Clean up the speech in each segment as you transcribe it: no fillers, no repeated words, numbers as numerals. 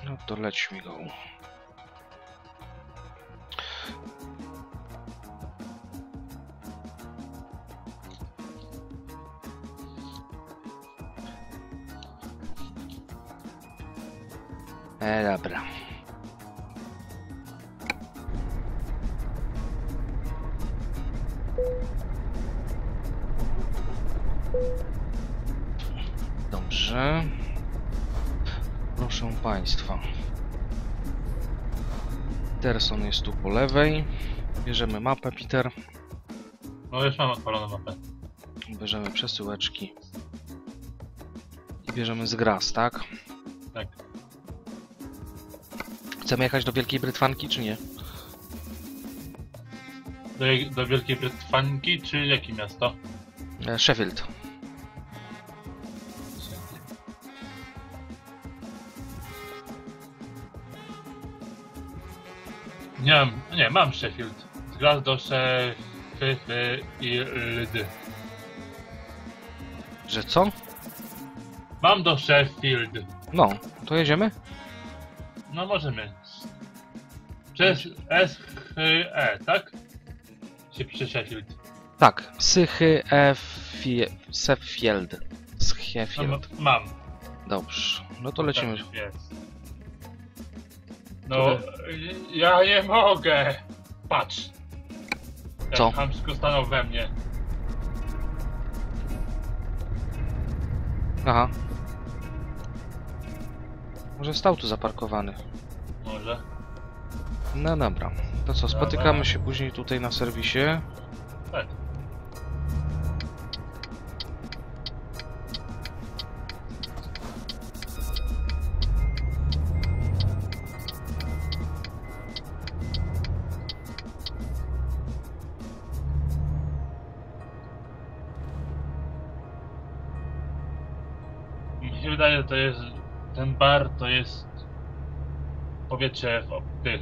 No to leć mi go. Dobra. Dobrze. Proszę Państwa. Peterson jest tu po lewej. Bierzemy mapę, Peter. No już mam odpaloną mapę. Bierzemy przesyłeczki. I bierzemy zgras, tak? Tak. Chcemy jechać do Wielkiej Brytwanki, czy nie? Do Wielkiej Brytwanki, czy jakie miasto? Sheffield. Nie, mam Sheffield. Zglas do Sheffield. Że co? Mam do Sheffield. No, to jedziemy? No możemy. Przez SHE, tak? Się pisze Sheffield. Tak, Sychy Sheffield. Sheffield. No, mam. Dobrze, no to lecimy. Tak jest. No, ja nie mogę. Patrz. Jak Co? chamsko stanął we mnie. Aha. Może stał tu zaparkowany. Może. No dobra. To co, spotykamy się później tutaj na serwisie. Tak. Mi się wydaje, że to jest... Ten bar to jest... powietrze w tych...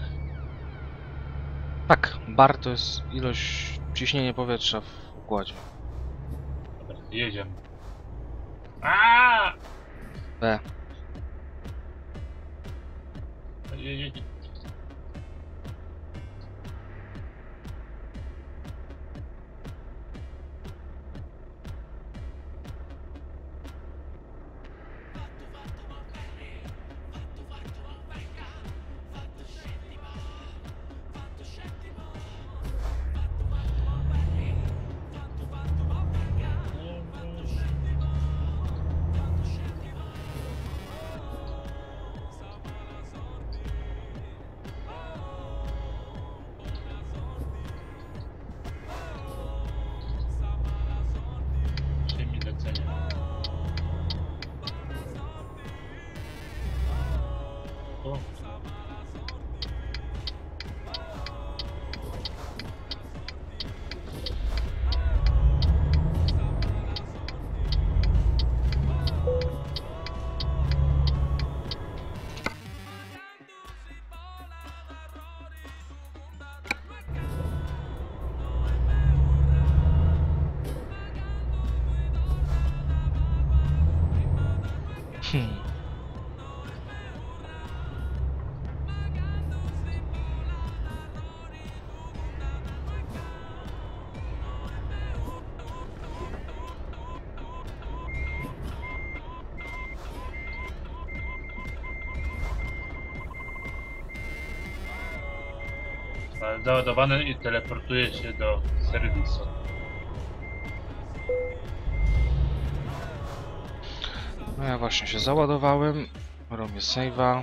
Tak, bar to jest ilość, ciśnienie powietrza w układzie. Dobra, jedziemy. Aaaa! B. Mi lecenie. O. Załadowany i teleportuje się do serwisu. No ja właśnie się załadowałem. Robię save'a.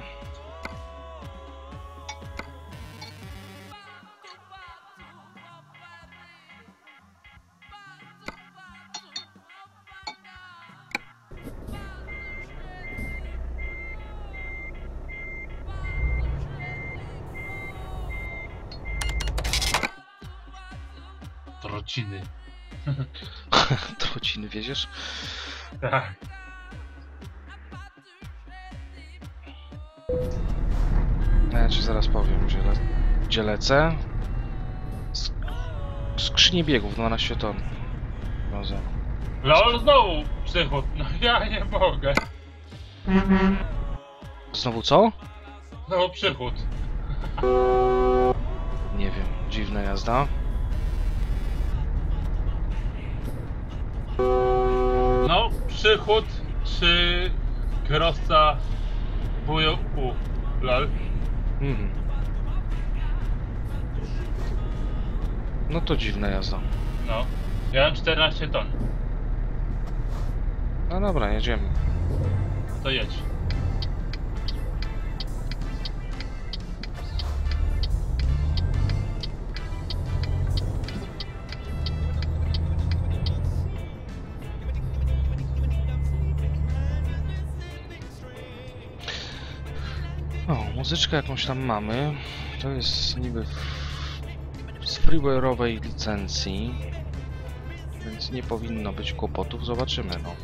Trociny. Trociny wieziesz? Tak. Ja ci zaraz powiem, gdzie lecę. Skrzynie biegów, 12 ton. Może. LOL znowu przechód. No ja nie mogę. Znowu co? No, przychód. Nie wiem, dziwna jazda. No, przychód czy kierowca wuju lol. Mhm. No to dziwna jazda. No, ja mam 14 ton. No dobra, jedziemy. To jedź. O, muzyczkę jakąś tam mamy. To jest niby z freeware'owej licencji. Więc nie powinno być kłopotów. Zobaczymy, no.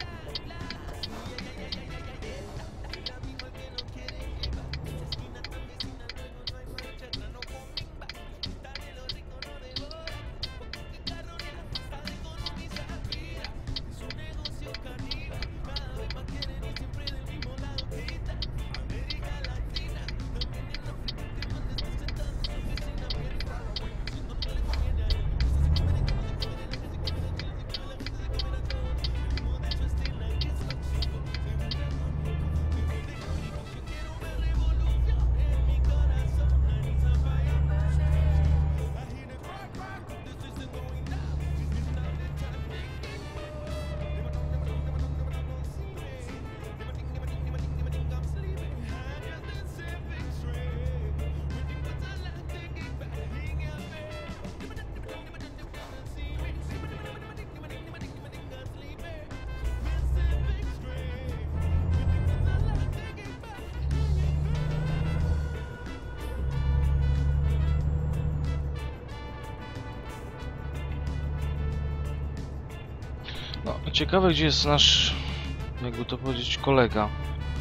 No, ciekawe gdzie jest nasz, jakby to powiedzieć, kolega.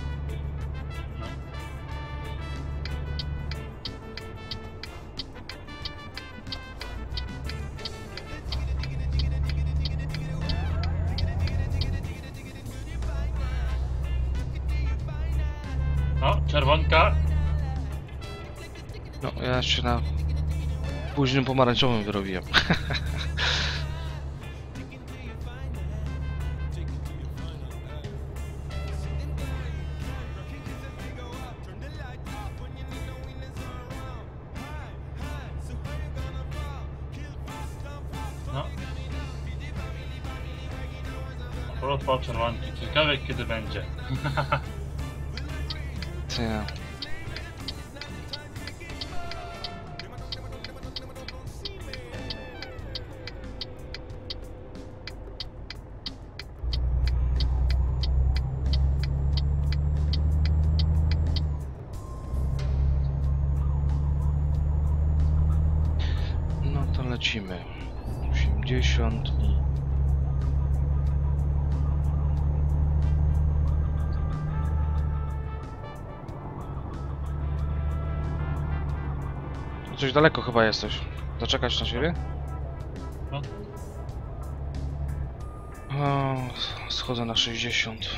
No, czerwonka. No, ja się na późnym pomarańczowym wyrobiłem. No. Odpał czerwonki. Ciekawe kiedy będzie. Ty. No to lecimy. 80 i... Coś daleko chyba jesteś. Zaczekać na siebie? No. O, schodzę na 60.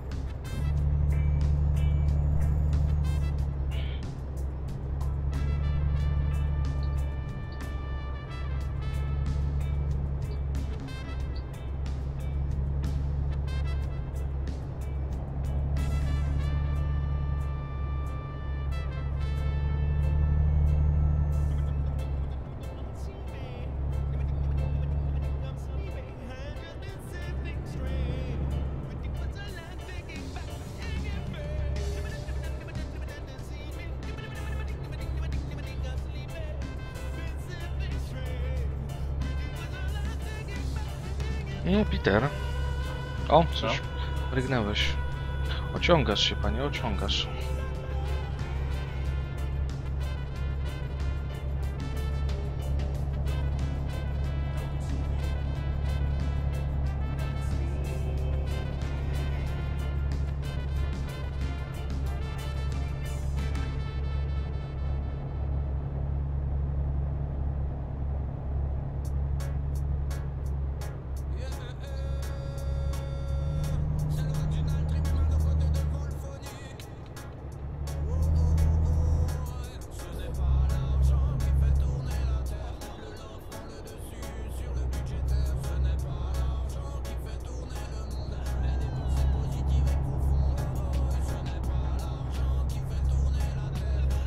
Nie, Peter. O, coś rygnęłeś. Ociągasz się, panie, ociągasz.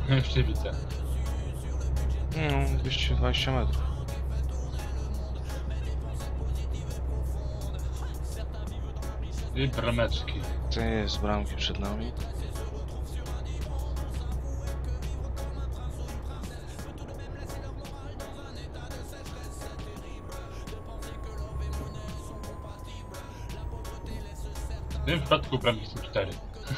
Jeszcze widzę. No, 220 metrów. I brameczki. To jest bramki przed nami. W tym przypadku bramki są 4.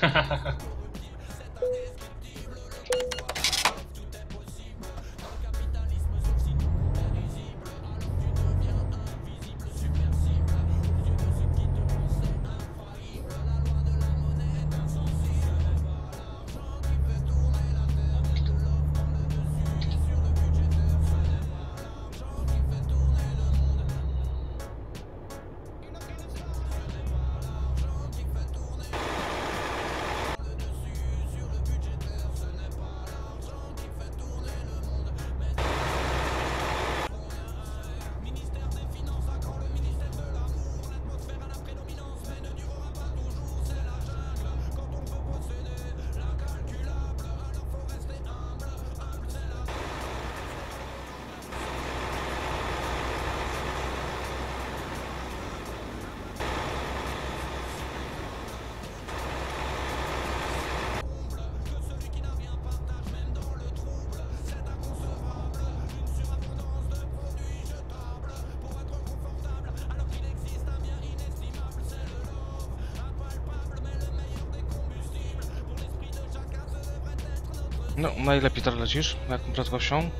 No, na ile, Peter, lecisz? Jaką prędkością?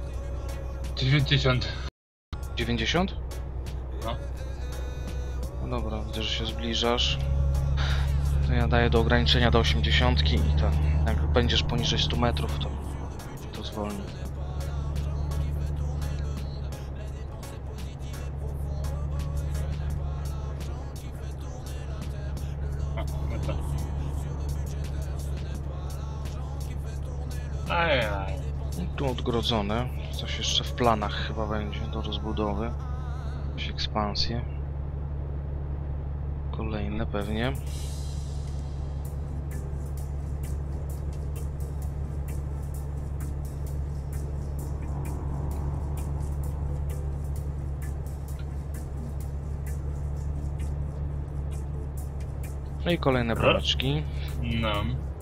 90. 90? No. No dobra, widzę, że się zbliżasz. To ja daję do ograniczenia do 80 i to jak będziesz poniżej 100 metrów, to zwolni. A, no to. Ajaj. Tu odgrodzone. Coś jeszcze w planach chyba będzie do rozbudowy. Jakieś ekspansje. Kolejne pewnie. No i kolejne brameczki. No.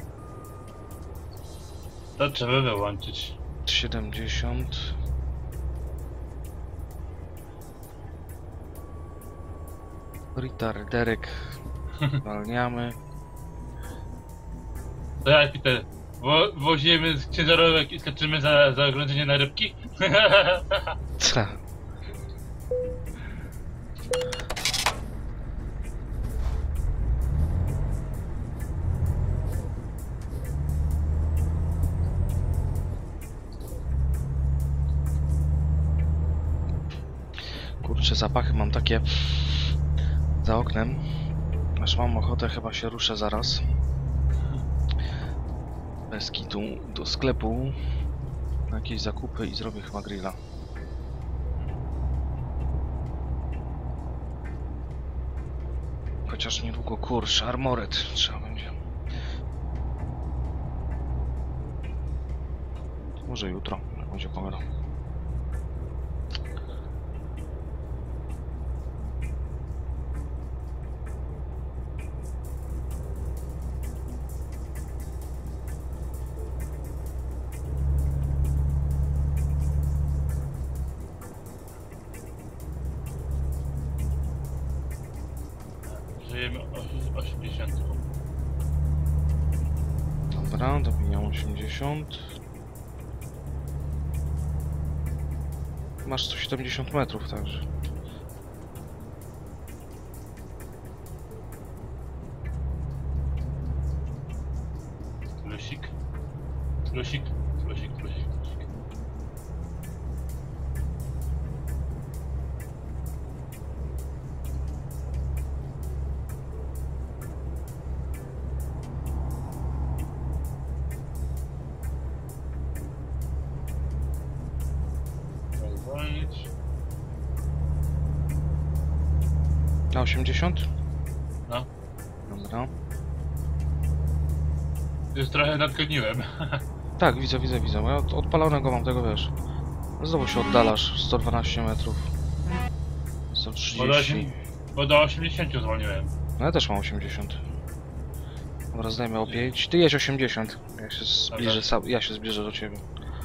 To trzeba wyłączyć. 70. Retarderek zwalniamy. To jak Peter, wozimy z ciężarówek i skoczymy za ogrodzenie na rybki? Co? Kurczę, zapachy mam takie za oknem, aż mam ochotę, chyba się ruszę zaraz. Bez kitu do sklepu na jakieś zakupy i zrobię chyba grilla. Chociaż niedługo, kurczę, armoret trzeba będzie. Może jutro, jak będzie pogoda. Żyjemy 80. Dobra, dobijam 80. Masz 170 metrów, także. Lusik. Lusik. Lusik. Lusik. Lusik. Zwolnić. Na 80? No. Dobra. Już trochę nadgoniłem. Tak, widzę, widzę, widzę. Ja odpalonego mam tego, wiesz. Znowu się oddalasz 112 metrów. 130. Bo do 80 dzwoniłem. No ja też mam 80. Dobra, zdejmę o 5. Ty jedź 80. Ja się zbliżę do ciebie.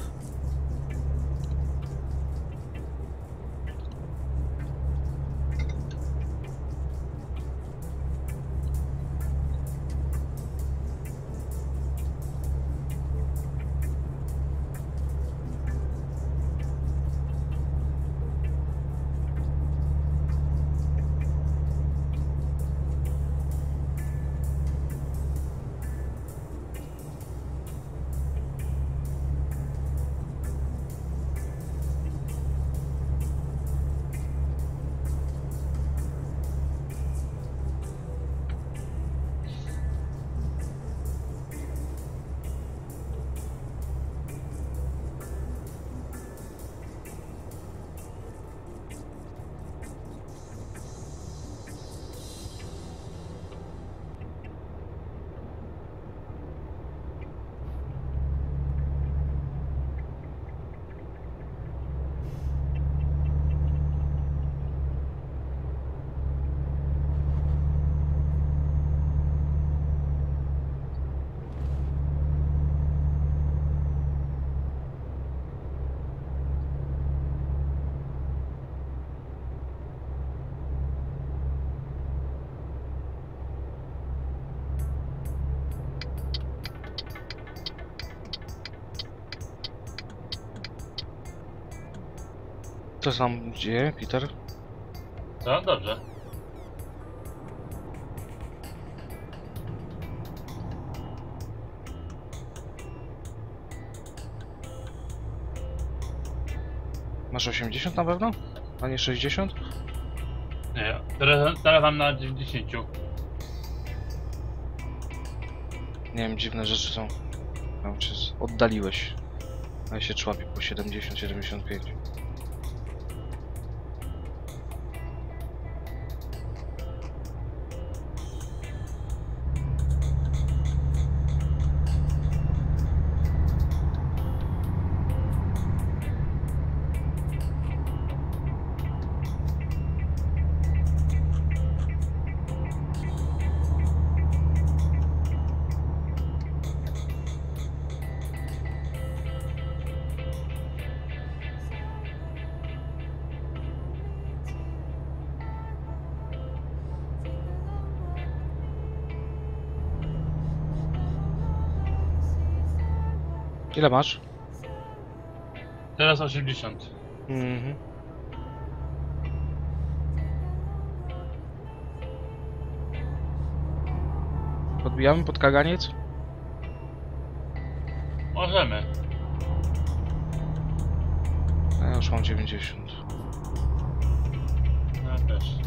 Co się tam dzieje, Peter? Co? Dobrze. Masz 80 na pewno? A nie 60? Nie, teraz mam na 90. Nie wiem, dziwne rzeczy są. Tam się oddaliłeś. A ja się człapię po 70-75. Ile masz? Teraz 80. Mhm. Podbijamy pod kaganiec? Możemy. A ja już mam 90. Ja też.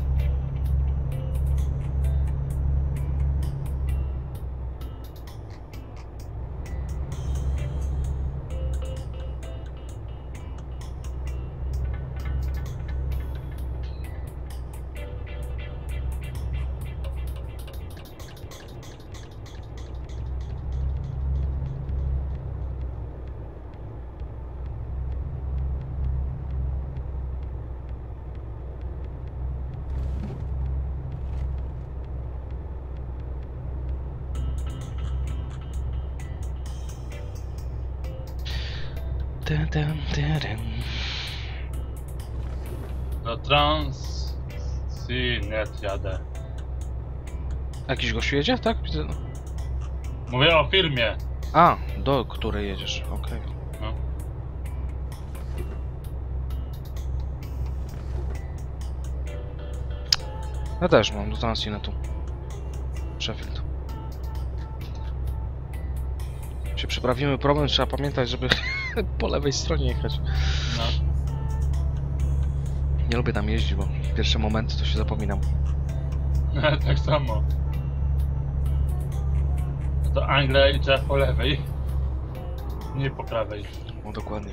Do Transinet jadę. Jakiś gościu jedzie, tak? Widzę. Mówię o firmie. A, do której jedziesz, okej. No. Ja też mam do Transinetu. Sheffield. Się przeprawimy problem, trzeba pamiętać, żeby po lewej stronie jechać. No. Nie lubię tam jeździć, bo pierwsze momenty to się zapominam. Tak samo. To Anglia i trzeba po lewej. Nie po prawej. No dokładnie.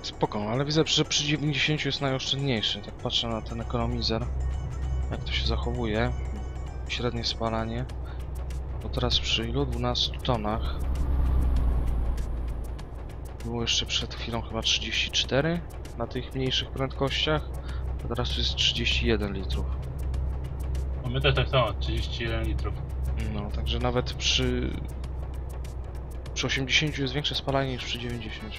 Spoko, ale widzę, że przy 90 jest najoszczędniejszy. Tak patrzę na ten ekonomizer, jak to się zachowuje. Średnie spalanie. To teraz przy ilu? 12 tonach. Było jeszcze przed chwilą chyba 34 na tych mniejszych prędkościach. A teraz to jest 31 litrów. No my też tak samo, 31 litrów. No, także nawet przy 80 jest większe spalanie niż przy 90.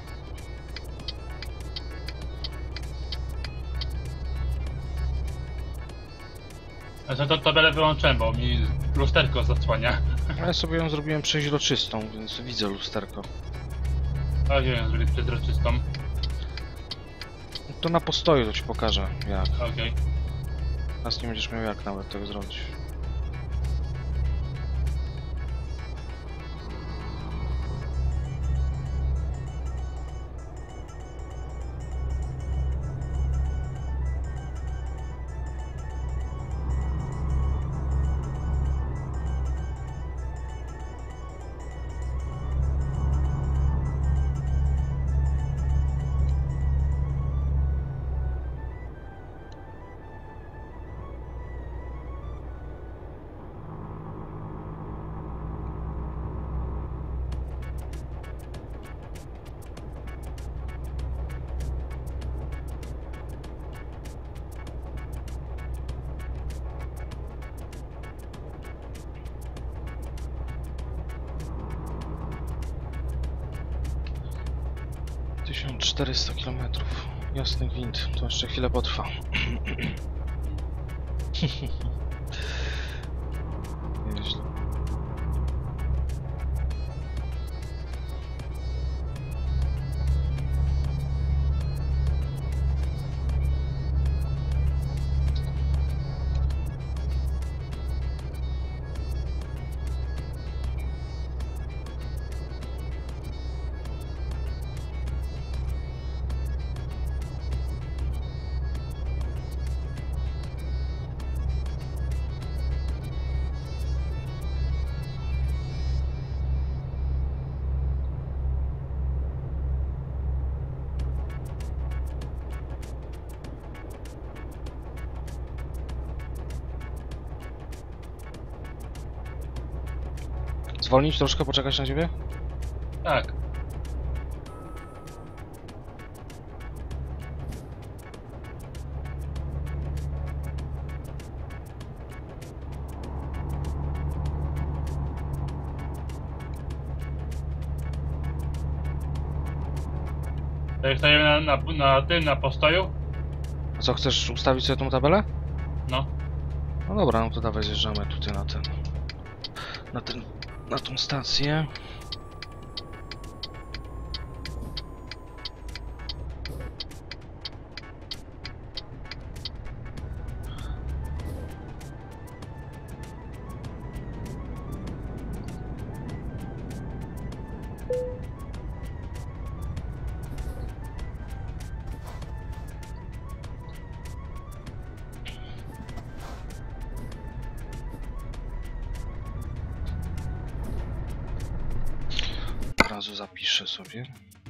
Znaczy to tabelę wyłączyłem, bo mi lusterko zasłania. A ja sobie ją zrobiłem przeźroczystą, więc widzę lusterko. A gdzie ją zrobić przezroczystą? To na postoju to ci pokażę jak. Okej. Teraz nie będziesz miał jak nawet tego zrobić. - 1400 km. Jasny gwint, to jeszcze chwilę potrwa. Nieźle. Zwolnić troszkę, poczekać na ciebie? Tak. Jak stajemy na tym, na postoju? A co, chcesz ustawić sobie tą tabelę? No. No dobra, no to dawaj zjeżdżamy tutaj na tą stację. Od razu zapiszę sobie.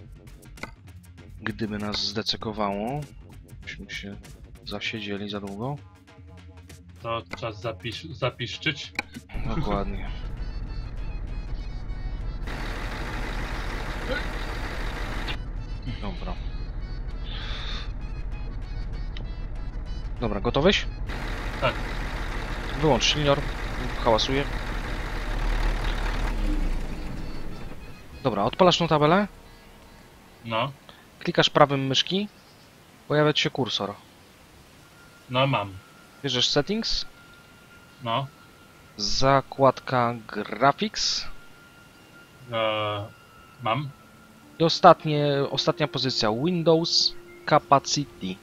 Gdyby nas zdecykowało, byśmy się zasiedzieli za długo. To czas zapiszczyć. Dokładnie. Dobra. Dobra, gotowyś? Tak. Wyłącz silnior, hałasuje. Dobra, odpalasz tą tabelę, No. klikasz prawym myszki, pojawia ci się kursor. No mam. Bierzesz settings, No. zakładka graphics Mam. i ostatnia pozycja Windows Capacity.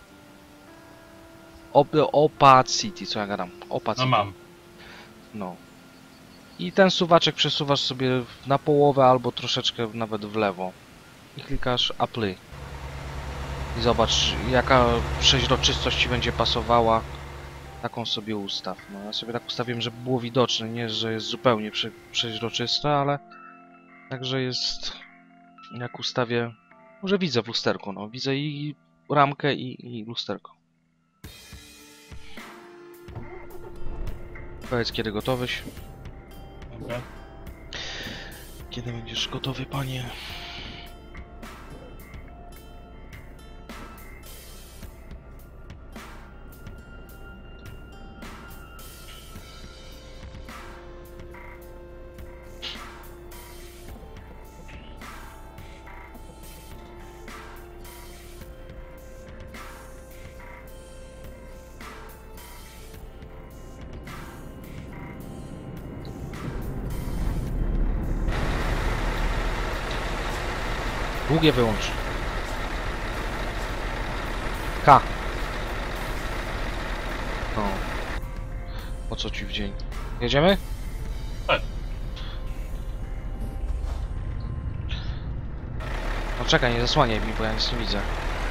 Opacity, co ja gadam? Opacity. No mam. No. I ten suwaczek przesuwasz sobie na połowę albo troszeczkę nawet w lewo. I klikasz Apply. I zobacz, jaka przeźroczystość ci będzie pasowała. Taką sobie ustaw. No, ja sobie tak ustawiłem, żeby było widoczne. Nie, że jest zupełnie przeźroczyste, ale także jest, jak ustawię Może widzę w lusterku, no. Widzę i ramkę, i lusterko. Powiedz, kiedy gotowyś. Dobra. Kiedy będziesz gotowy, panie? Długie wyłącz. K. No. Po co ci w dzień? Jedziemy? Tak. No czekaj, nie zasłaniaj mi, bo ja nic nie widzę.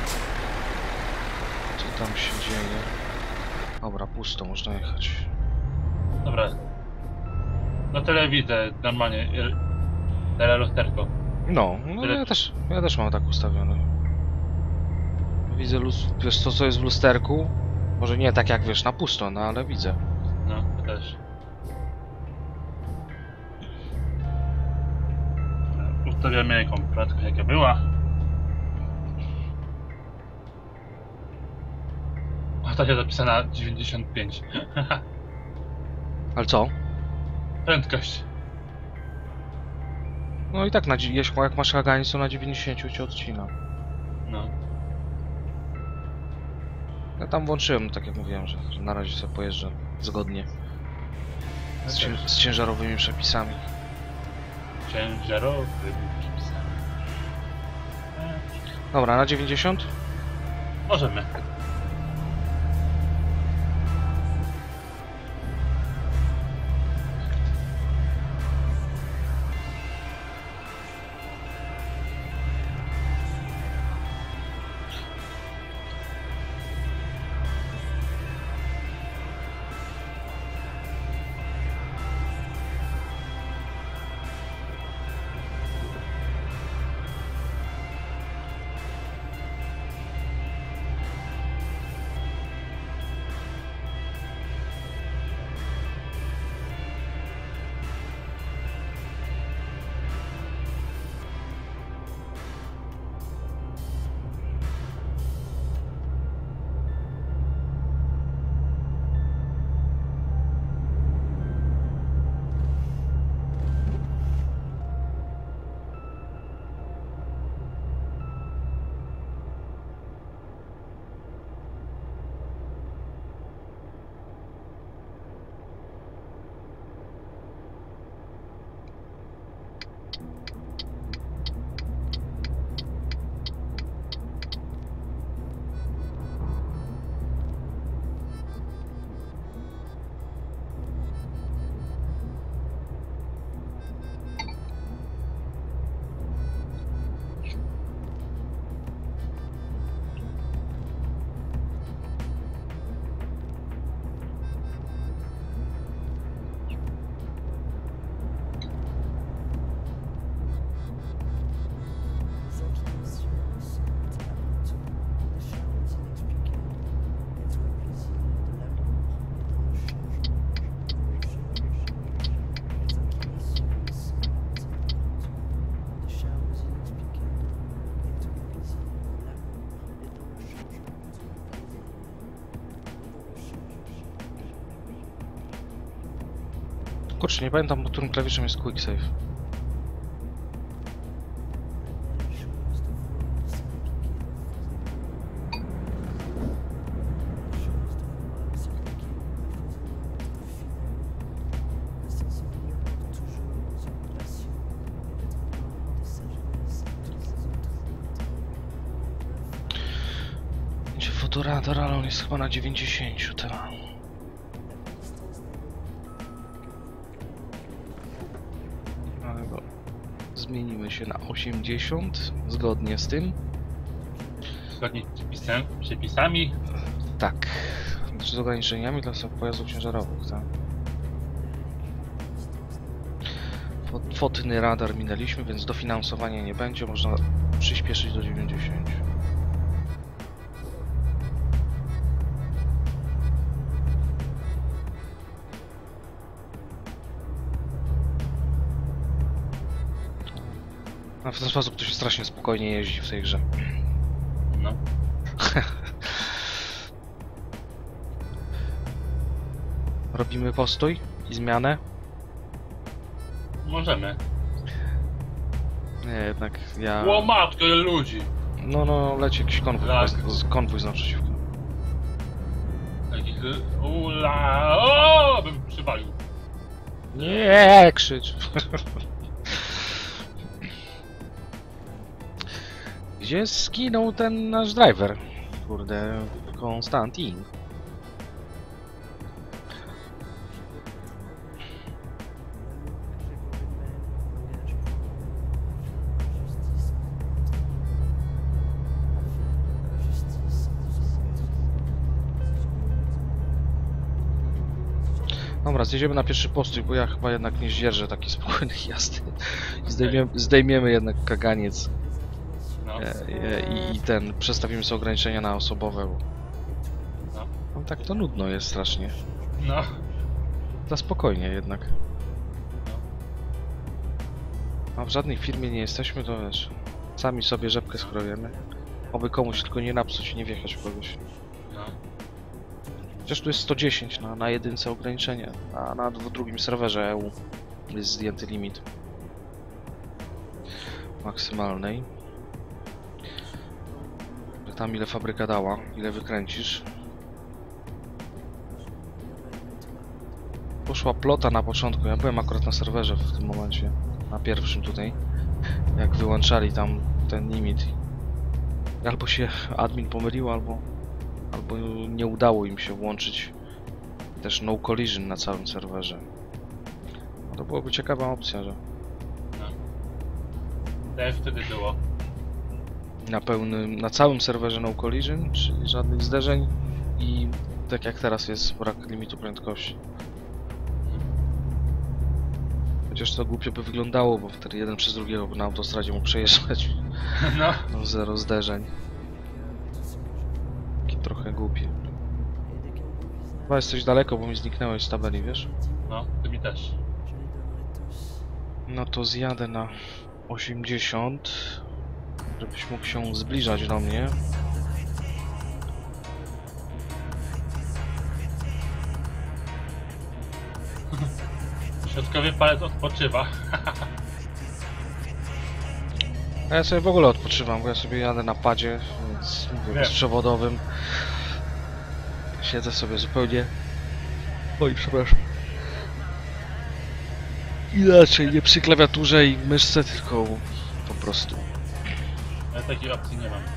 Co tam się dzieje? Dobra, pusto, można jechać. Dobra. No tyle widzę normalnie. Tyle lusterko. No, ja też mam tak ustawione. Widzę wiesz co jest w lusterku? Może nie tak jak wiesz na pusto, no ale widzę. No, to też. Ustawiamy jaką prędkość jaka była. Ostatnio zapisana 95. Ale co? Prędkość. No i tak jak masz kagańcu na 90 cię odcina. No. Ja tam włączyłem, tak jak mówiłem, że na razie sobie pojeżdżę zgodnie z ciężarowymi przepisami. Ciężarowymi przepisami. Dobra, na 90? Możemy. Kurczę, nie pamiętam, pod którym klawiszem jest quick save. Fotoradar, ale on jest chyba na 90 teraz. Ale go zmienimy się na 80, zgodnie z tym. Zgodnie z przepisami. Tak. Z ograniczeniami dla pojazdów ciężarowych, tak? Podwodny radar minęliśmy, więc dofinansowania nie będzie, można przyspieszyć do 90. A w ten sposób to się strasznie spokojnie jeździ w tej grze. No. Robimy postój i zmianę? Możemy. Nie, jednak ja... O matko, ile ludzi! No, leci jakiś konwój, Tak. konwój z naprzeciwko. Takich... Ula... O, bym przywalił. Nie, krzycz. Gdzie skinął ten nasz driver? Kurde, Konstantin. Dobra, zjedziemy na pierwszy postój, bo ja chyba jednak nie zdzierżę takiej spokojnej jazdy. Zdejmiemy jednak kaganiec No. i ten, przestawimy sobie ograniczenia na osobowe, bo No. no tak to nudno jest strasznie. No. Za spokojnie jednak. A w żadnej firmie nie jesteśmy, to wiesz, sami sobie rzepkę skrojemy. Oby komuś tylko nie napsuć, nie wjechać w kogoś. No. Chociaż tu jest 110 na jedynce ograniczenie, a na drugim serwerze EU jest zdjęty limit maksymalnej. Tam ile fabryka dała, ile wykręcisz. Poszła plota na początku, ja byłem akurat na serwerze w tym momencie, na pierwszym tutaj, jak wyłączali tam ten limit. Albo się admin pomylił, albo nie udało im się włączyć też no collision na całym serwerze. No to byłoby ciekawa opcja, że No. Tak wtedy było. na całym serwerze no collision, czyli żadnych zderzeń i tak jak teraz jest brak limitu prędkości. Chociaż to głupio by wyglądało, bo wtedy jeden przez drugiego by na autostradzie mógł przejeżdżać. No. No, zero zderzeń. Takie trochę głupie. Chyba jesteś daleko, bo mi zniknęłeś z tabeli, wiesz? No, ty mi też. No to zjadę na 80, żebyś mógł się zbliżać do mnie. Środkowy palec odpoczywa. A ja sobie w ogóle odpoczywam, bo ja sobie jadę na padzie, więc mówię, Wiem. bezprzewodowym. Siedzę sobie zupełnie... Oj, przepraszam. Inaczej, nie przy klawiaturze i myszce, tylko po prostu. Ja takiej opcji nie mam.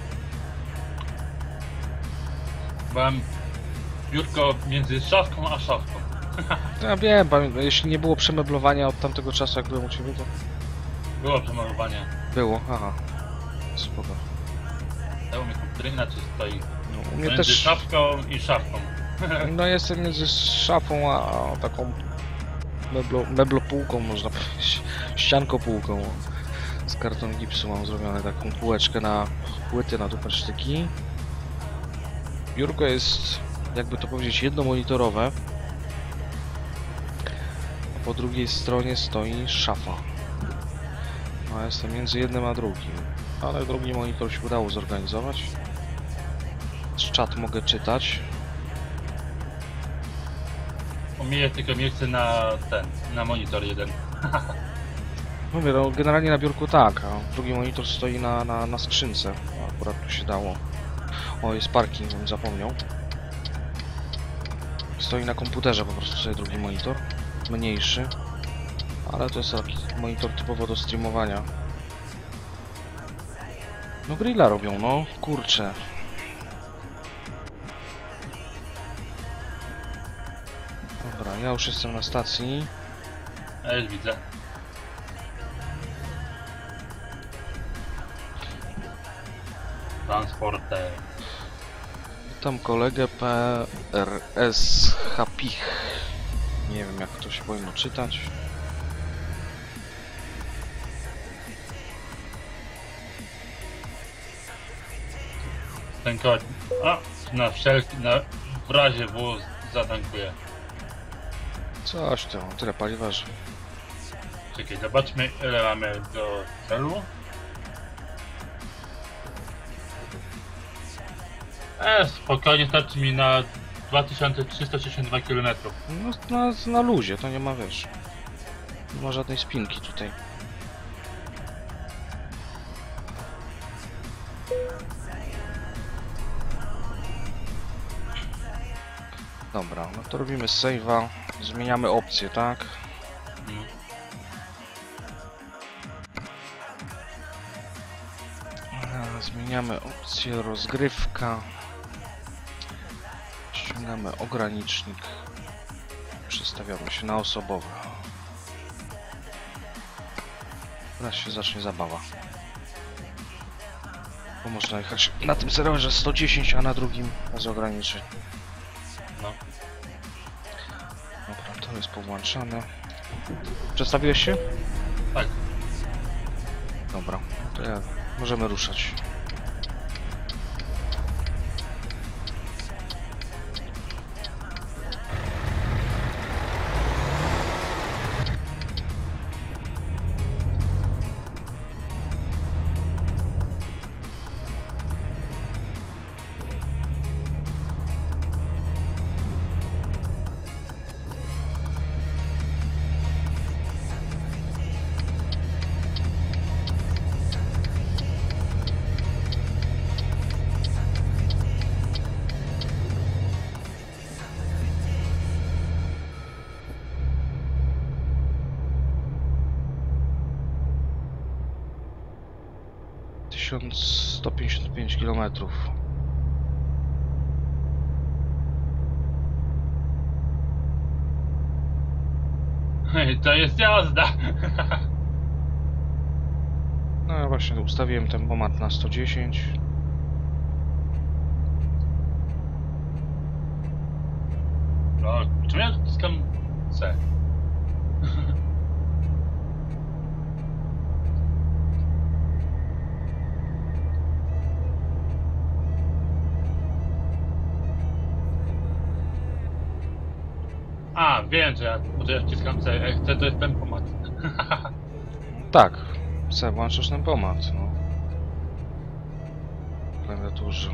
Mam biurko między szafką a szafką. Ja wiem, jeśli nie było przemeblowania od tamtego czasu, jak byłem u ciebie, to Było przemalowanie. było, aha. Spoko. Dało mi komputer inaczej stoi. No, u mnie Między też... szafką i szafką. No jestem między szafą a taką meblopółką, można powiedzieć, ściankopółką. Z kartonu gipsu mam zrobione taką półeczkę na płyty, na dupecztyki. Biurko jest, jakby to powiedzieć, jednomonitorowe. A po drugiej stronie stoi szafa. A jestem między jednym a drugim. Ale drugi monitor się udało zorganizować. Z czat mogę czytać. Omija tylko miejsce na na monitor jeden. Mówię, no generalnie na biurku tak, a drugi monitor stoi na skrzynce. Akurat tu się dało. O, jest parking, bym zapomniał. Stoi na komputerze po prostu sobie drugi monitor. Mniejszy. Ale to jest taki monitor typowo do streamowania. No grilla robią, no. Kurczę. Dobra, ja już jestem na stacji. Ja już widzę. Transporter. Tam kolegę PRS Hapich. Nie wiem jak to się powinno czytać. tankować. A, w razie W zatankuję. Coś to, tyle paliwa, że... Czekaj, zobaczmy ile mamy do celu. Spokojnie starczy mi na 2362 km. No, na luzie, to nie ma, wiesz... Nie ma żadnej spinki tutaj. Dobra, no to robimy save'a. Zmieniamy opcję, tak? Mm. Zmieniamy opcję rozgrywka. Ściągamy ogranicznik. Przestawiamy się na osobowe. Teraz się zacznie zabawa. Bo można jechać na tym serwerze 110, a na drugim bez ograniczeń. No. Dobra, to jest powłączane. Przestawiłeś się? Tak. Dobra, to ja... Możemy ruszać. Tysiąc 155 km. Hej, to jest jazda! No ja właśnie ustawiłem tempomat na 110. No, czemu ja wciskam C? A, wiem, że ja wciskam C, jak C to jest tempomat. Tak, C włączasz tempomat, no. W klawiaturze.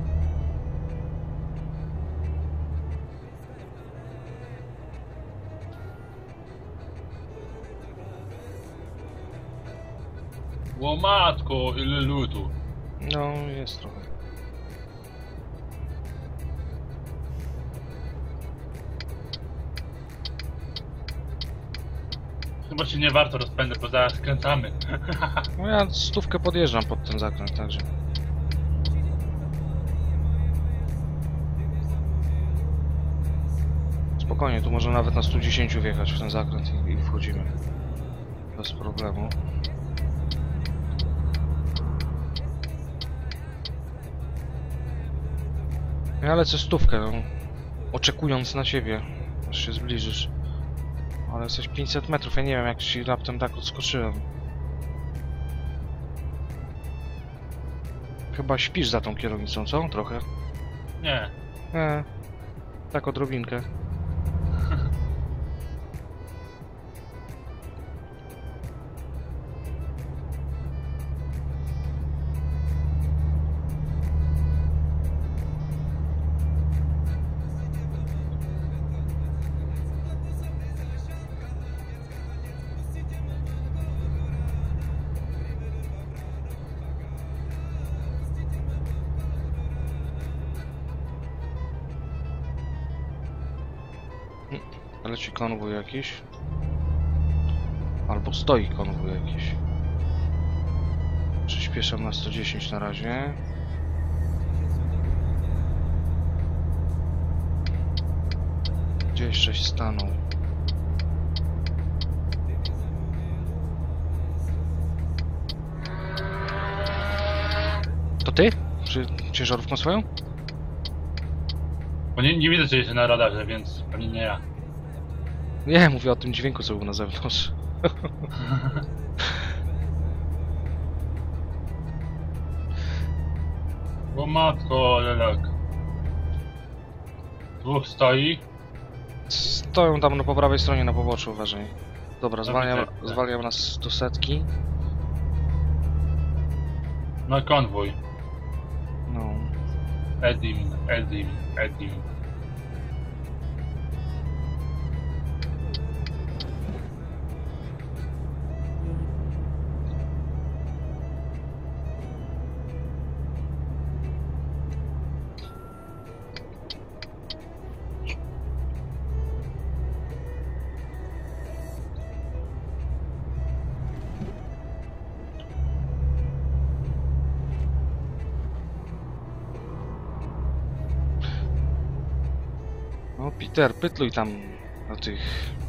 Łomatko, ile ludu. No, jest trochę. Chyba się nie warto rozpędzać, bo zaraz skręcamy. No ja 100 podjeżdżam pod ten zakręt, także... Spokojnie, tu można nawet na 110 wjechać w ten zakręt i wchodzimy. Bez problemu. Ja lecę 100, no. Oczekując na ciebie, aż się zbliżysz. Ale jesteś 500 metrów, ja nie wiem jak ci raptem tak odskoczyłem. Chyba śpisz za tą kierownicą, co? Trochę? Nie. Tak odrobinkę. Leci konwój jakiś. Albo stoi konwój jakiś. Przyspieszam na 110 na razie. Gdzieś żeś stanął. To ty? Czy ciężarówką swoją? Bo nie widzę, czy jest na radarze, więc pewnie nie ja. Nie, mówię o tym dźwięku, co był na zewnątrz. O matko, lelak. Dwóch stoi. Stoją tam po prawej stronie na poboczu, uważaj. Dobra, zwalniam, widzę, tak. zwalniam nas do setki. Na konwój. No. Edim. No, Peter, pytluj tam na tych...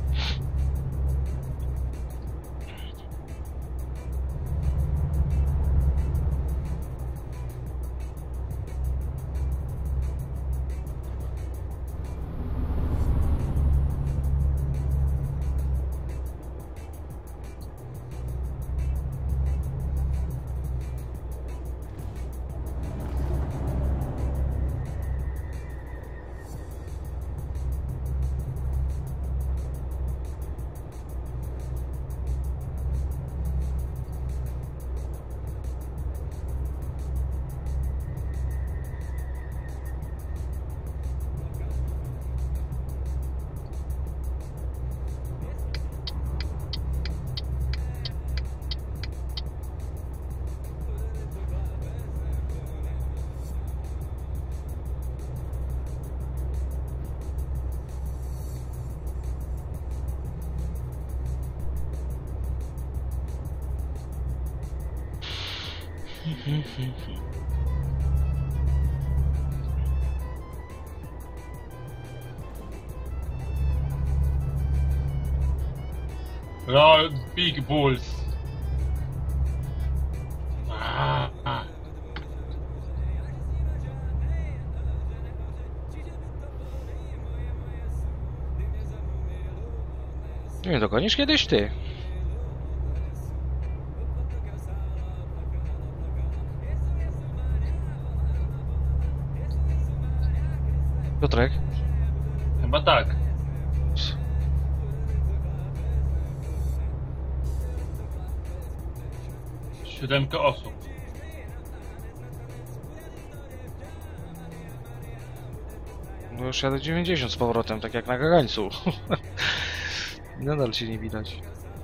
No, big bulls. Ah. Nie wiem, dogonisz kiedyś ty? Piotrek? Chyba tak. Siódemka osób. No już jadę 90 z powrotem, tak jak na kagańcu. Nadal cię nie widać.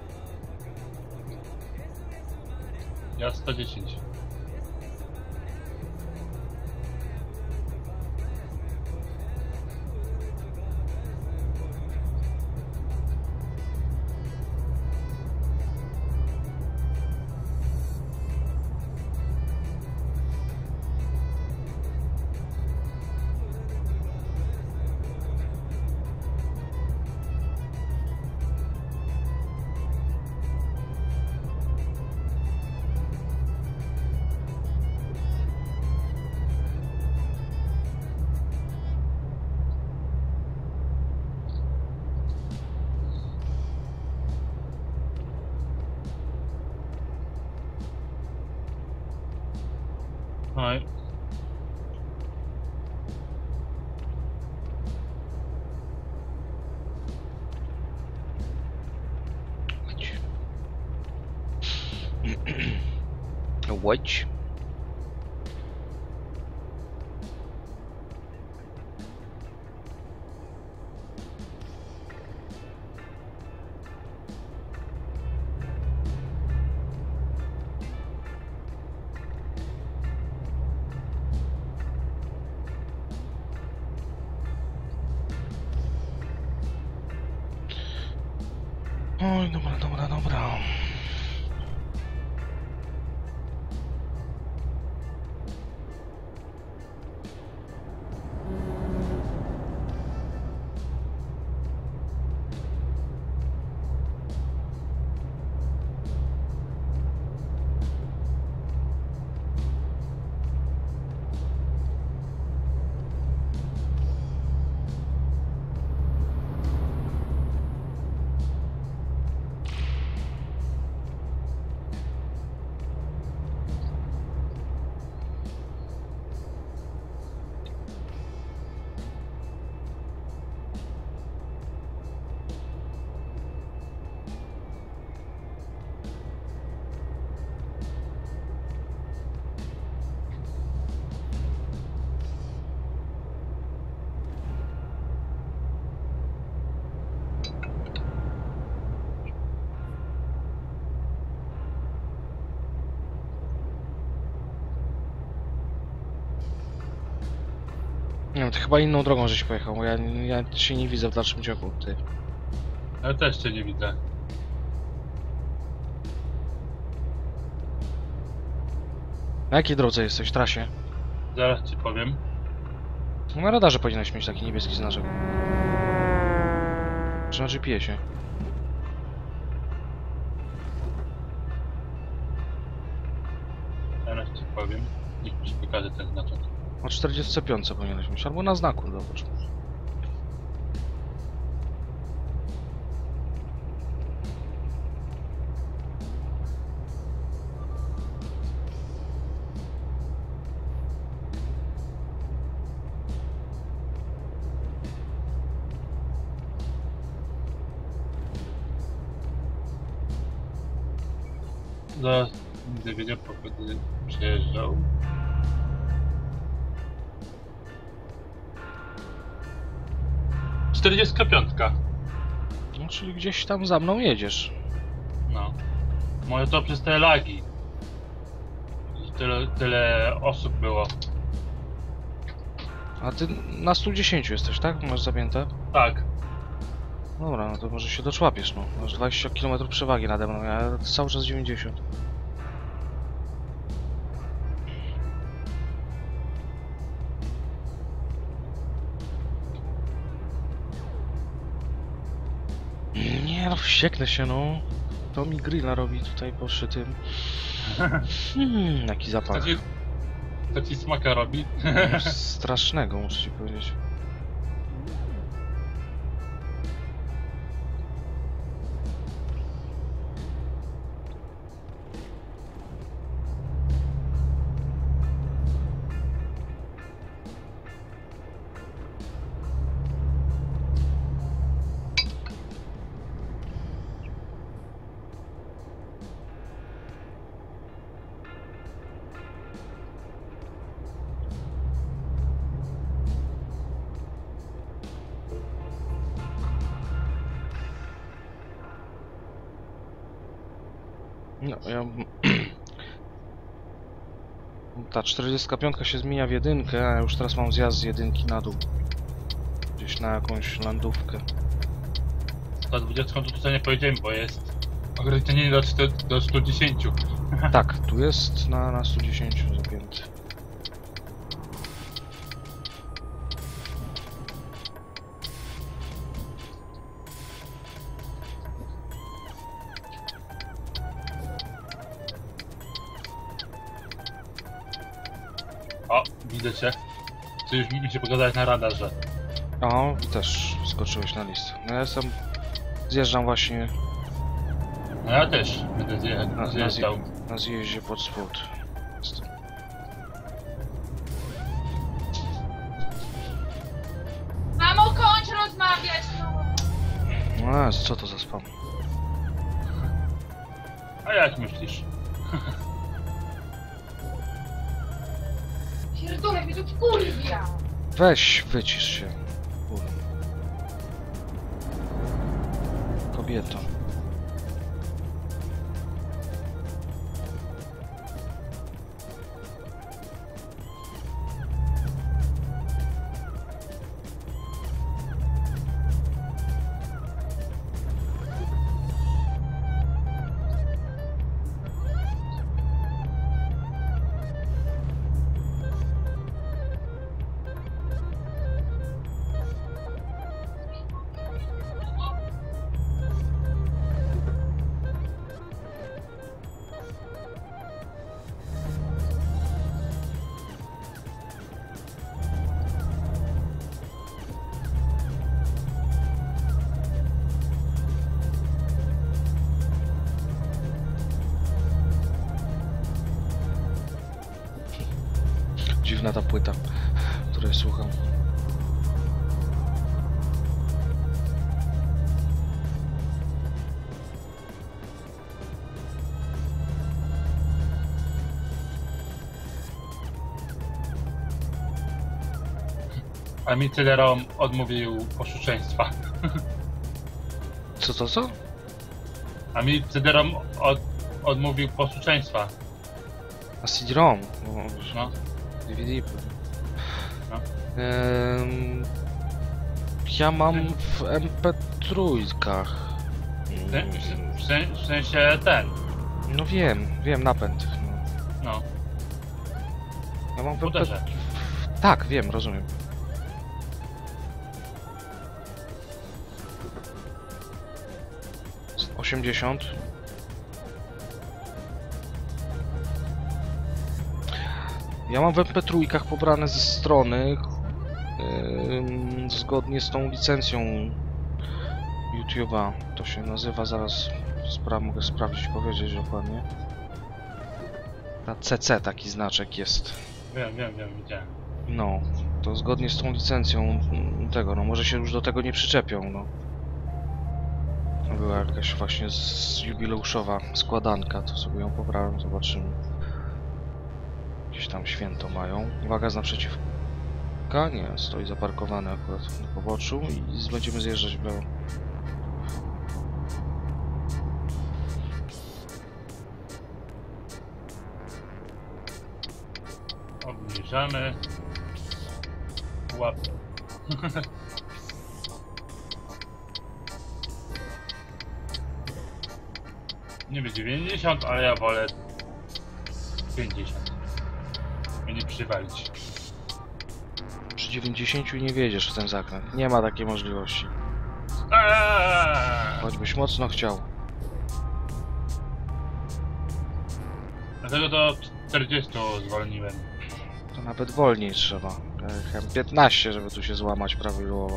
Ja 110. Oj. Łódź. Oj, dobra. Nie wiem, ty chyba inną drogą żeś pojechał, bo ja się nie widzę w dalszym ciągu, ty. Ja też cię nie widzę. Na jakiej drodze jesteś? Trasie? Zaraz ci powiem. No, na radarze powinieneś mieć taki niebieski znaczek. Czy na GPS-ie? Zaraz ci powiem. Niech mi się pokaże ten znaczek. O 45 powinieneś mieć, albo na znaku, zobacz. Zaraz będę wiedział, kiedy przejeżdżał. Czterdziestka piątka. No, czyli gdzieś tam za mną jedziesz. No. Może to przez te lagi. Tyle osób było. A ty na 110 jesteś, tak? Masz zapięte? Tak. Dobra, no to może się doczłapiesz, no. Masz 20 km przewagi nade mną, ja cały czas 90. Nie no, wścieknę się, no. To mi grilla robi tutaj przy tym. Jaki zapach. To ci smaka robi. Strasznego, muszę ci powiedzieć. No, ja... Ta 45 się zmienia w jedynkę, a ja już teraz mam zjazd z jedynki na dół. Gdzieś na jakąś landówkę. Za 20 to tutaj nie pojedziemy, bo jest ograniczenie do 110. Tak, tu jest na 110 zapięty. O, widzę cię. Ty już mi się pokazałeś na radarze. O, też skoczyłeś na listę. No ja jestem... Zjeżdżam właśnie No ja też będę zjeżdżał. na zjeździe pod spód. Jestem. Mamo, kończ rozmawiać! No. No, co to za spam? A jak myślisz? Pierdolę, mnie tu wkurwia! Weź, wycisz się. Kurwa. Kobieto. Dziwna ta płyta, której słucham. A mi Tylerom odmówił posłuszeństwa. Co? A mi Tylerom odmówił posłuszeństwa. A CD-ROM? No. DVD. No. Ja mam w MP3. W sensie ten. No wiem, napęd. No. No. Ja mam w Uderzę. Tak, wiem, rozumiem. Z 80. Ja mam w MP3 pobrane ze strony zgodnie z tą licencją YouTube'a. To się nazywa, zaraz mogę sprawdzić, powiedzieć dokładnie. Na CC taki znaczek jest. Wiem, widziałem. No, to zgodnie z tą licencją tego, no może się już do tego nie przyczepią, no. Była jakaś właśnie jubileuszowa składanka, to sobie ją pobrałem, zobaczymy. Gdzieś tam święto mają. Uwaga, z naprzeciwka. Nie, stoi zaparkowany akurat na poboczu i będziemy zjeżdżać w lewo. Obniżamy. Łap. Niby 90, ale ja wolę 50. Mnie nie przywalić. Przy 90 nie wiedziesz w ten zakręt. Nie ma takiej możliwości. Choćbyś mocno chciał. Dlatego do 40 zwolniłem. To nawet wolniej trzeba. Chyba 15, żeby tu się złamać prawidłowo.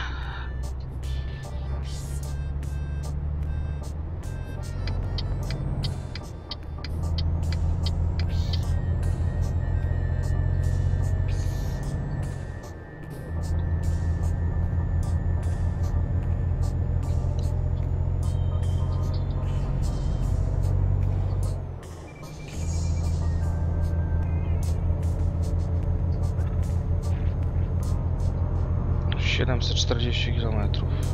No, 740 km.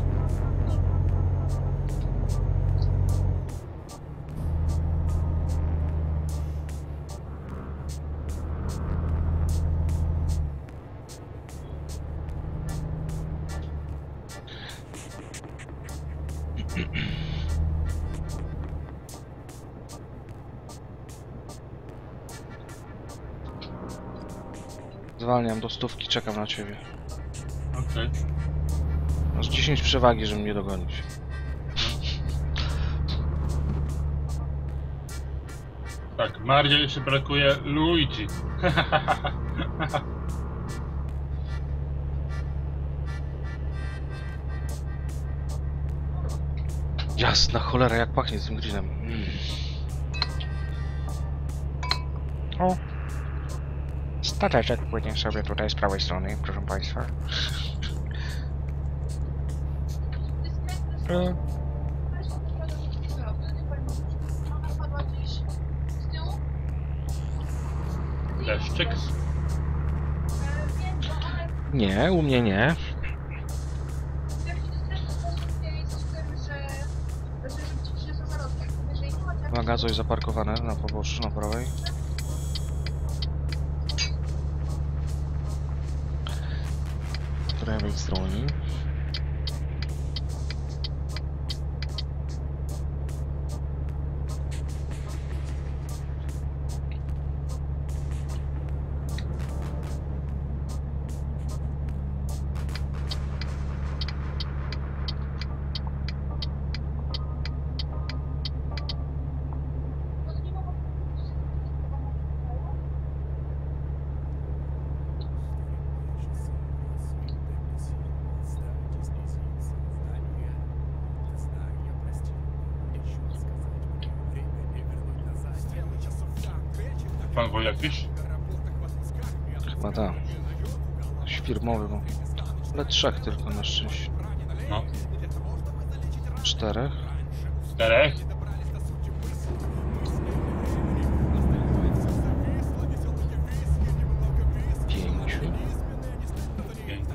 Zwalniam do 100, czekam na ciebie. Okej. Masz 10 przewagi, żeby mnie dogonić. Tak, Mario jeszcze brakuje Luigi. Jasna cholera, jak pachnie z tym grillem. O! Stateczek płynie sobie tutaj z prawej strony, proszę państwa. Leszczyk. Nie, u mnie nie. Uwaga, coś zaparkowane na poboczu, na prawej. Z prawej stronie. Pan Wojakisz? Chyba tak. Firmowy, bo... Ale 3 tylko na szczęście. No. 4. 4. Pięciu. 5.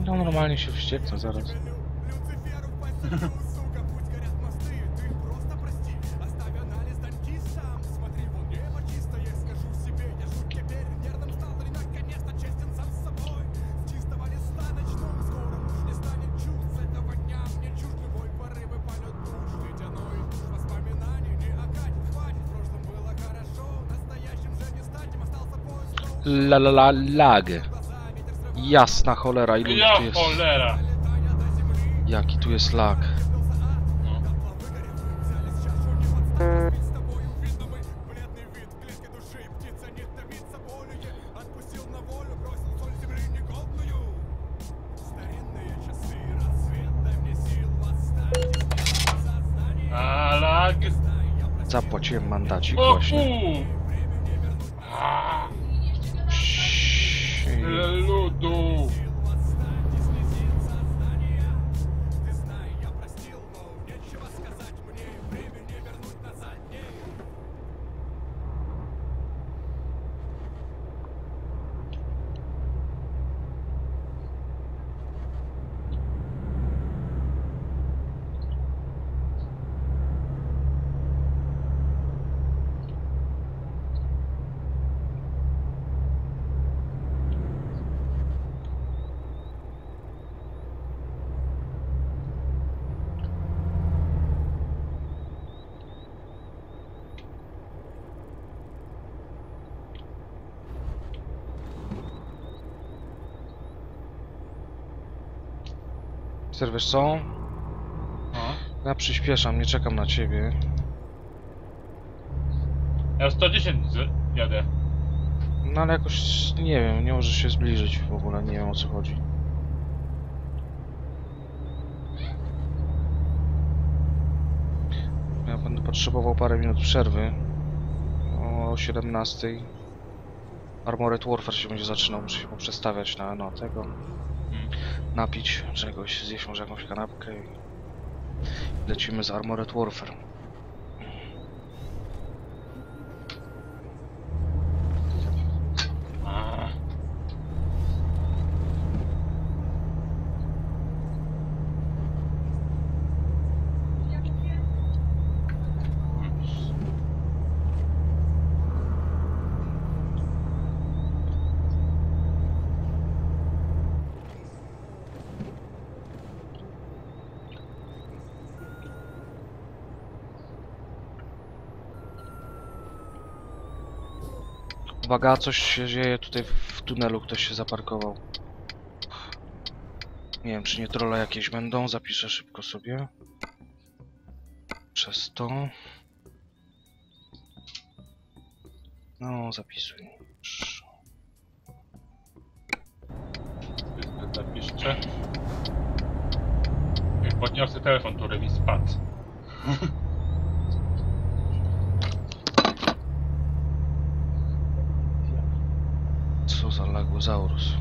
No normalnie się wścieknę zaraz. Lag. Jasna cholera, ilu Ja tu jest. cholera! Jaki tu jest lag. No. A lag! Zapłaciłem mandacik O właśnie. A, Sz- tyle ludu! Wiesz co? No. Ja przyspieszam, nie czekam na ciebie. Ja 110 jadę. No ale jakoś, nie wiem, nie możesz się zbliżyć w ogóle, nie wiem o co chodzi. Ja będę potrzebował parę minut przerwy. O 17:00 Armored Warfare się będzie zaczynał, muszę się poprzestawiać na tego. Napić czegoś, zjeść może jakąś kanapkę i lecimy z Armored Warfare. A. Uwaga, coś się dzieje tutaj w tunelu, ktoś się zaparkował. Nie wiem, czy nie trolle jakieś będą, zapiszę szybko sobie. Przez to. No, zapisuj. Zapiszczę. Jak podniosę telefon, który mi spadł. Co za Lagosaurus.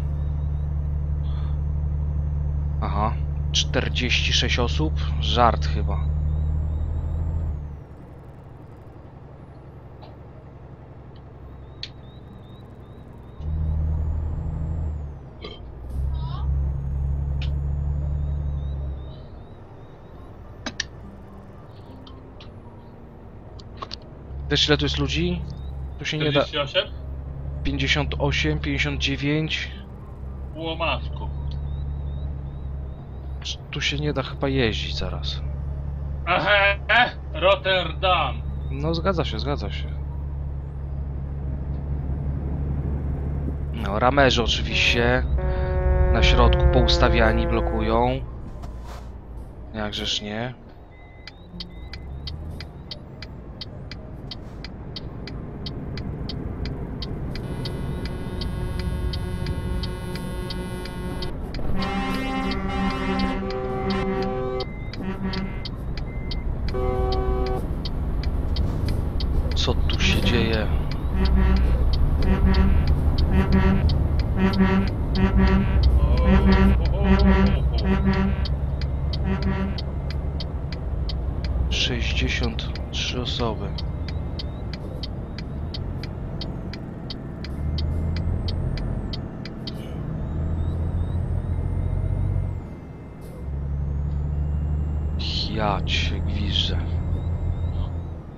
Aha, 46 osób? Żart chyba. Wiesz ile tu jest ludzi? Tu się nie da... 48? 58, 59... Łomatku. Tu się nie da chyba jeździć zaraz. Aha, Rotterdam. No zgadza się, zgadza się. No, ramerzy oczywiście na środku poustawiani blokują. Jakżeż nie. Co tu się dzieje? O. 63 osoby. Ja cię gwiżdżę. No.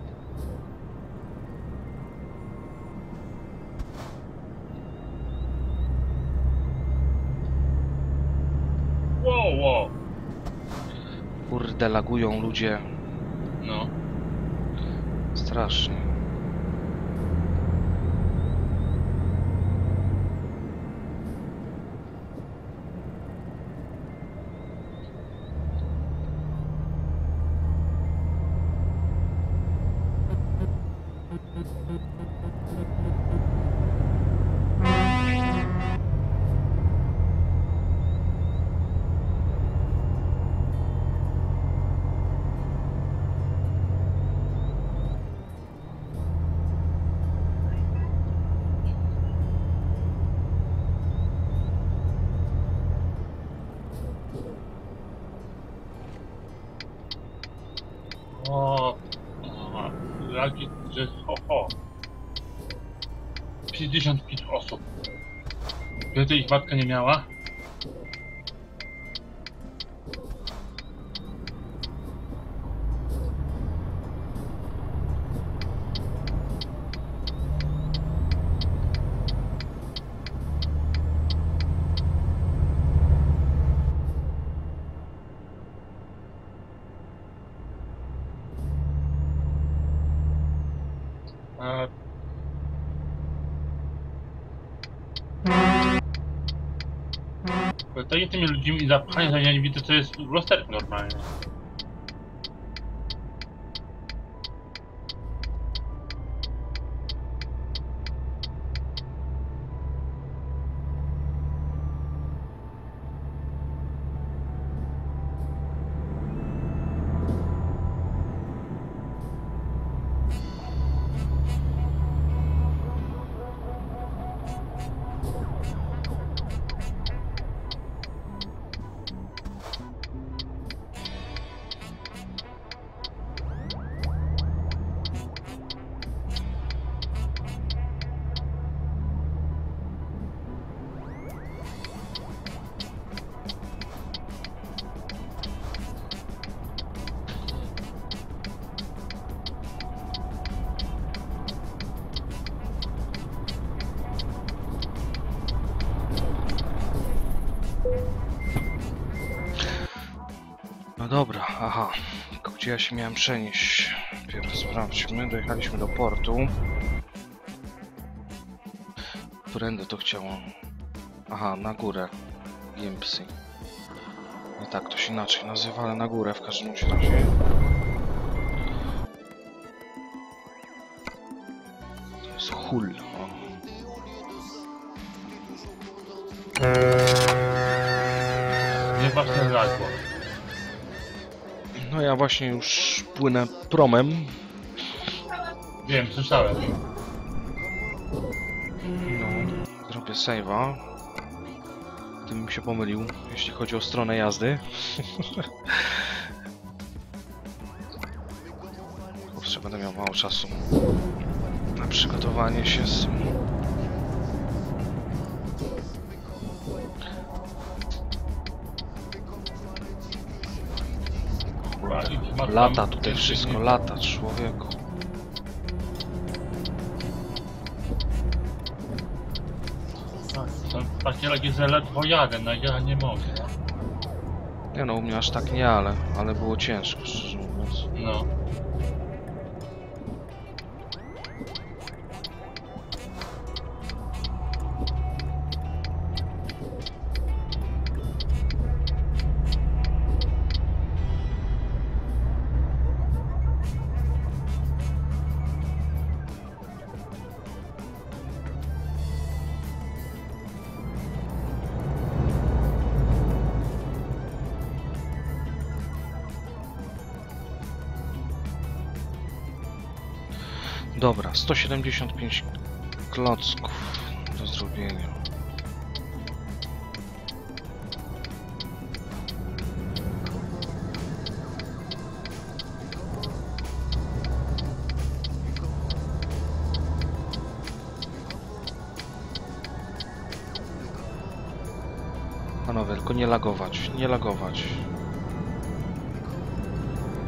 Wow. Kurde, lagują ludzie. No. Strasznie. O, lagi, że ho. 55 osób. Wtedy ich matka nie miała? Takie tymi ludźmi zapchania, że ja nie widzę, co jest w lusterku normalnie. No dobra, aha. Tylko gdzie ja się miałem przenieść? Pierw sprawdźmy. Dojechaliśmy do portu. Którędy to chciało? Aha, na górę. Gimpsy. Nie tak, to się inaczej nazywa, ale na górę w każdym razie. To jest Hull. O. Nie właśnie lagło. No ja właśnie już płynę promem. Wiem, słyszałem. No, zrobię save'a. Gdybym się pomylił, jeśli chodzi o stronę jazdy. Kurczę, będę miał mało czasu na przygotowanie się z... Lata tutaj wszystko, lata, człowieku. To takie lagi, że ledwo jadę, no ja nie mogę. Nie no, u mnie aż tak nie, ale było ciężko, szczerze mówiąc. No. Dobra, 175 klocków do zrobienia. Panowie, tylko nie lagować, nie lagować.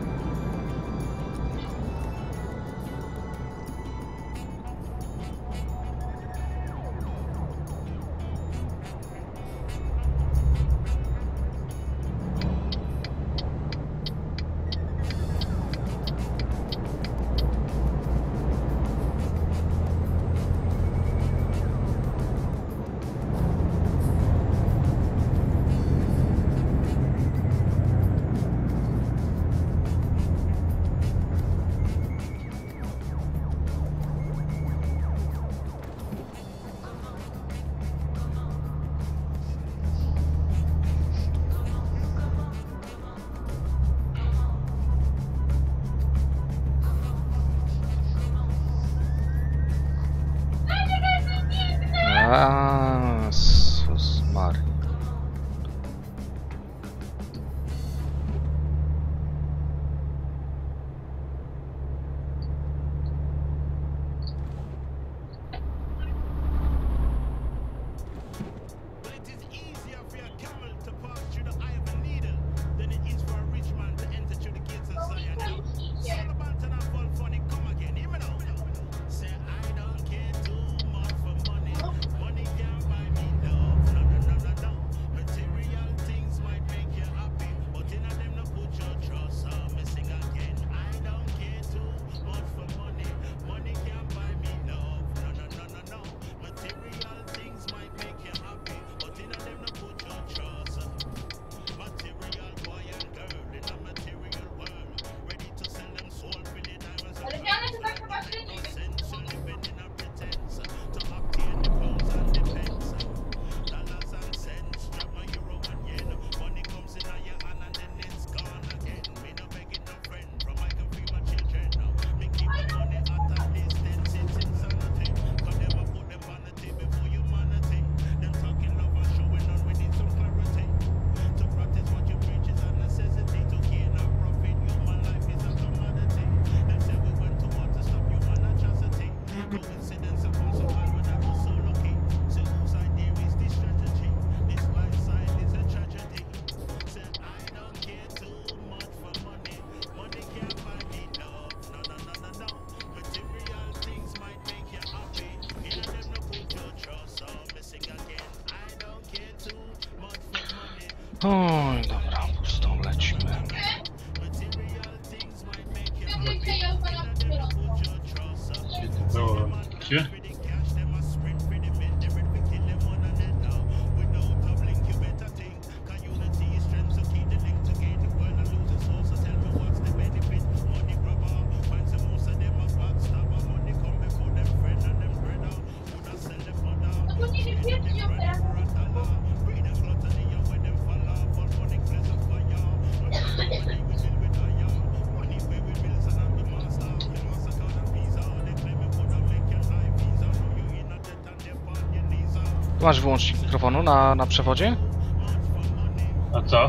Oj, dobra, pustą lecimy. Mianowicie ja uważam gorąco. Gdzie to było? Gdzie? No bo nie wiem, pierwszy operator. Tu masz wyłącznik mikrofonu na przewodzie? A co?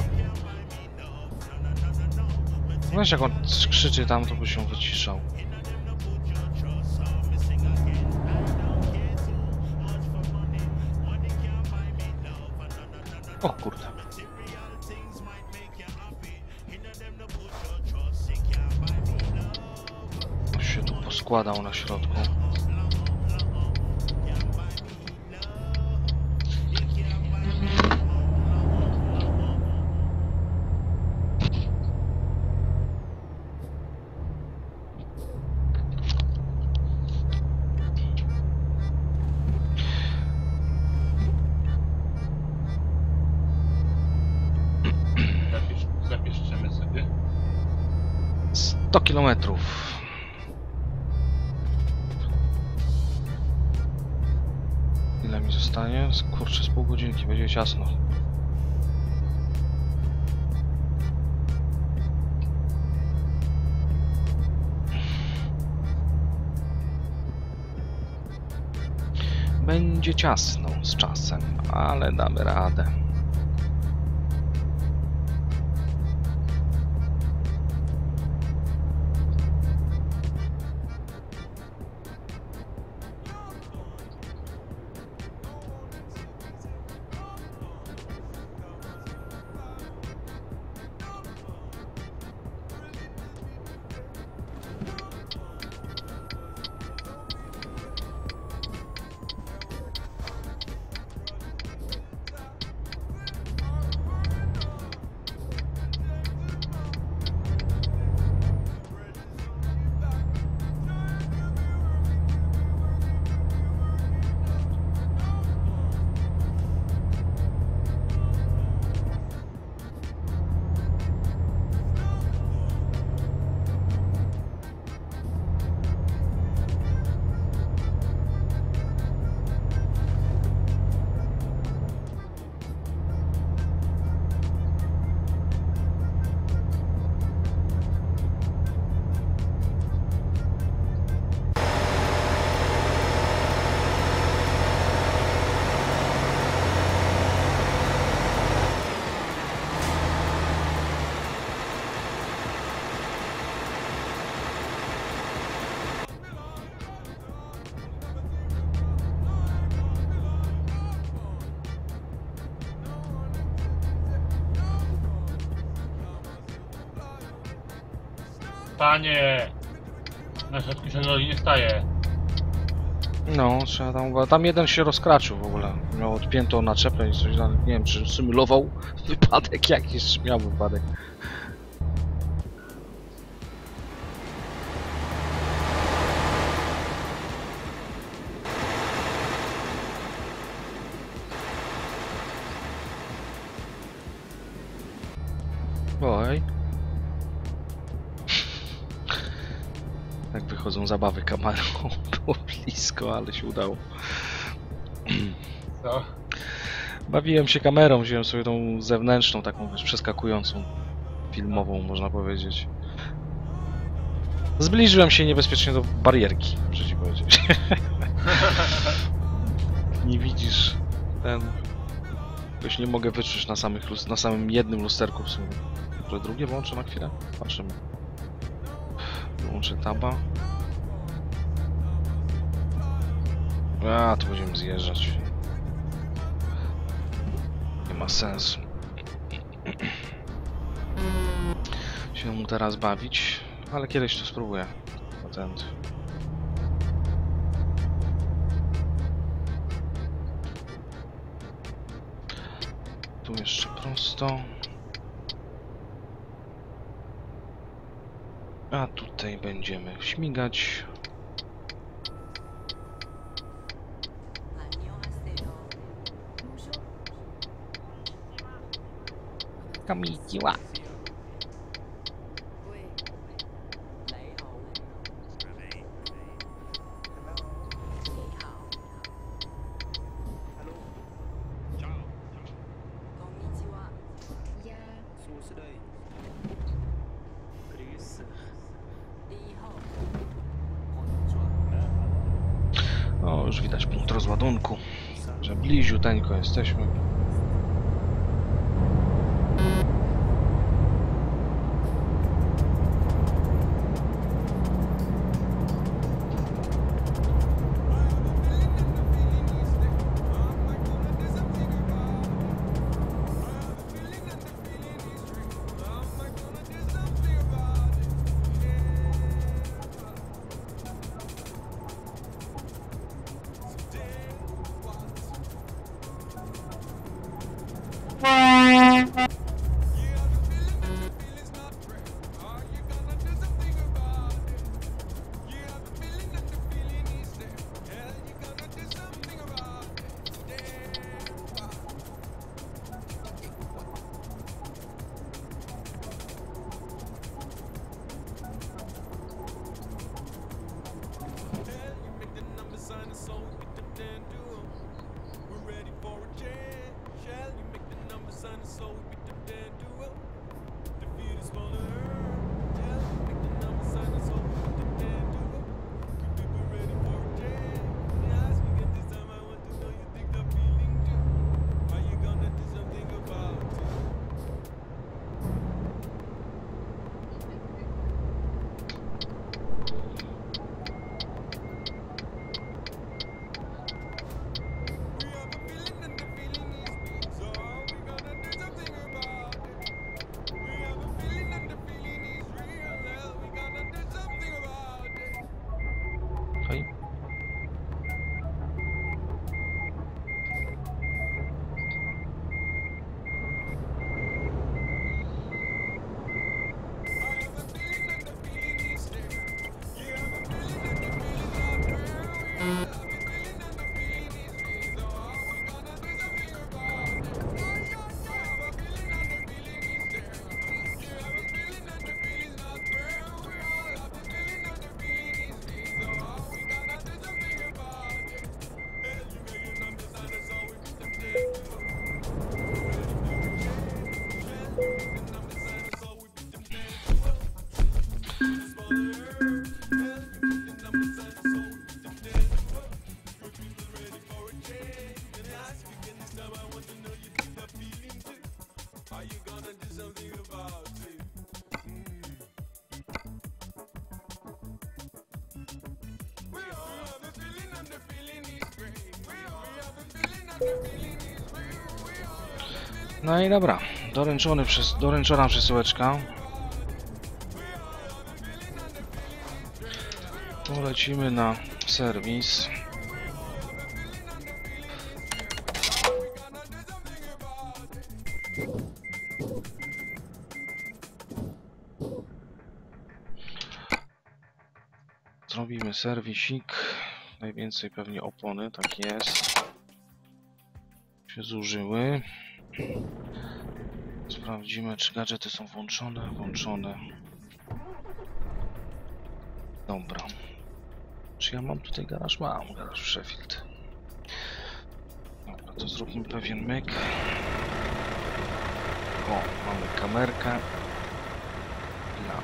Wiesz, jak on krzyczy tam, to by się wyciszał. O kurde. Już się tu poskładał na środku. Zapiszczymy sobie. 100 kilometrów. Ile mi zostanie? Kurczę, z pół godzinki, będzie ciasno. Będzie ciasno z czasem, ale damy radę. Panie! Na środku się nie staje. No, trzeba tam... Tam jeden się rozkraczył w ogóle. Miał odpiętą naczepę i coś tam. Nie wiem, czy symulował wypadek jakiś, czy miał wypadek. Oj. Tak wychodzą zabawy kamerą. Było blisko, ale się udało. Co? Bawiłem się kamerą, wziąłem sobie tą zewnętrzną, taką wiesz, przeskakującą, filmową, można powiedzieć. Zbliżyłem się niebezpiecznie do barierki, muszę ci powiedzieć. Nie widzisz ten... Jakoś nie mogę wyczuć na samym jednym lusterku w sumie. Może drugie włączę na chwilę? Patrzymy. Wyłączę taba. A, tu będziemy zjeżdżać. Nie ma sensu się mu teraz bawić, ale kiedyś to spróbuję. Patent. Tu jeszcze prosto. A tutaj będziemy śmigać. Konnichiwa. O, już widać punkt rozładunku, że bliziuteńko jesteśmy. No i dobra, doręczona przesyłeczka. Polecimy na serwis. Zrobimy serwisik. Najwięcej pewnie opony, tak jest. Się zużyły. Sprawdzimy, czy gadżety są włączone. Włączone. Dobra. Czy ja mam tutaj garaż? Mam garaż w Sheffield. Dobra, to zróbmy pewien myk. O, mamy kamerkę. No.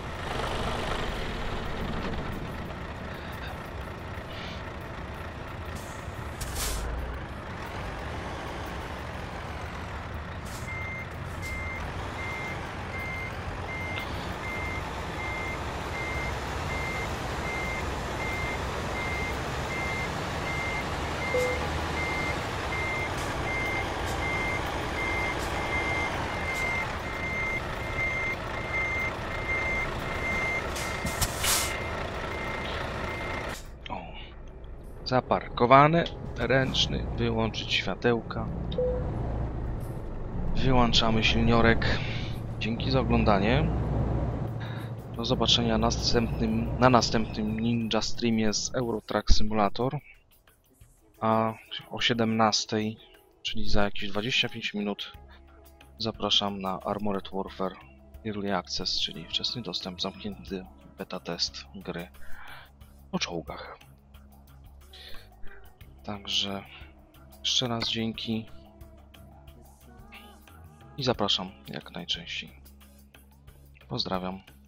Zaparkowane, ręczny, wyłączyć światełka. Wyłączamy silniorek. Dzięki za oglądanie. Do zobaczenia na następnym Ninja Streamie z Euro Truck Simulator. A o 17, czyli za jakieś 25 minut, zapraszam na Armored Warfare Early Access, czyli wczesny dostęp, zamknięty beta test gry o czołgach. Także jeszcze raz dzięki i zapraszam jak najczęściej. Pozdrawiam.